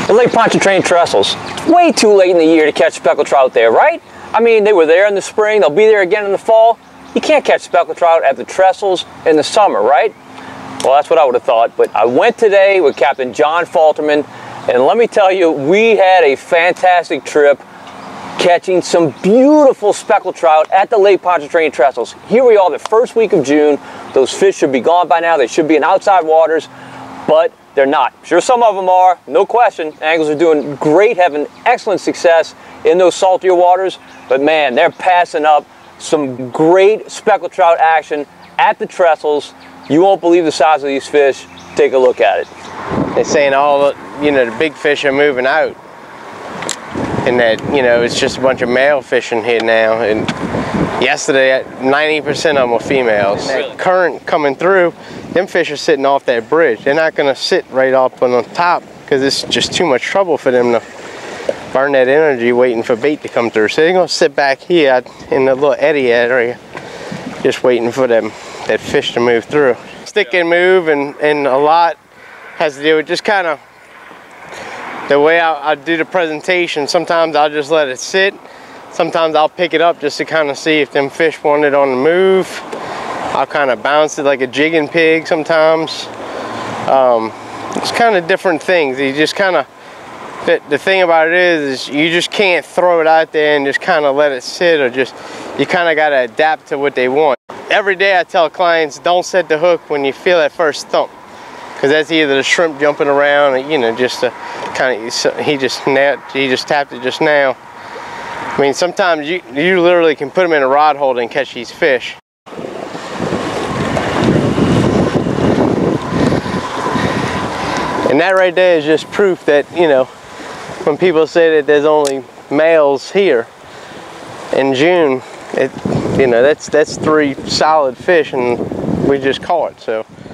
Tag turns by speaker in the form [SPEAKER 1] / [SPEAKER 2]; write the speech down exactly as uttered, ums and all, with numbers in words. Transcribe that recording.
[SPEAKER 1] The Lake Pontchartrain Trestles. It's way too late in the year to catch speckled trout there, right? I mean, they were there in the spring, they'll be there again in the fall. You can't catch speckled trout at the Trestles in the summer, right? Well, that's what I would have thought, but I went today with Captain John Falterman, and let me tell you, we had a fantastic trip catching some beautiful speckled trout at the Lake Pontchartrain Trestles. Here we are, the first week of June. Those fish should be gone by now. They should be in outside waters, but they're not. Sure, some of them are, no question. Anglers are doing great, having excellent success in those saltier waters, but man, they're passing up some great speckled trout action at the Trestles. You won't believe the size of these fish. Take a look at it.
[SPEAKER 2] They're saying all the, you know, the big fish are moving out, and that, you know, it's just a bunch of male fishing here now. And yesterday, ninety percent of them were females.
[SPEAKER 1] Really?
[SPEAKER 2] That current coming through, them fish are sitting off that bridge. They're not going to sit right up on the top because it's just too much trouble for them to burn that energy waiting for bait to come through. So they're going to sit back here in the little eddy area, just waiting for them that fish to move through. Stick and move, and, and a lot has to do with just kind of the way I, I do the presentation. Sometimes I'll just let it sit. Sometimes I'll pick it up just to kind of see if them fish want it on the move. I'll kind of bounce it like a jigging pig sometimes. Um, it's kind of different things. You just kind of, the, the thing about it is, is you just can't throw it out there and just kind of let it sit, or just, you kind of got to adapt to what they want. Every day I tell clients, don't set the hook when you feel that first thump, because that's either the shrimp jumping around, or, you know, just a kind of, he just he just tapped it just now. I mean, sometimes you you literally can put them in a rod holder and catch these fish. And that right there is just proof that, you know, when people say that there's only males here in June, it, you know, that's that's three solid fish, and we just caught. So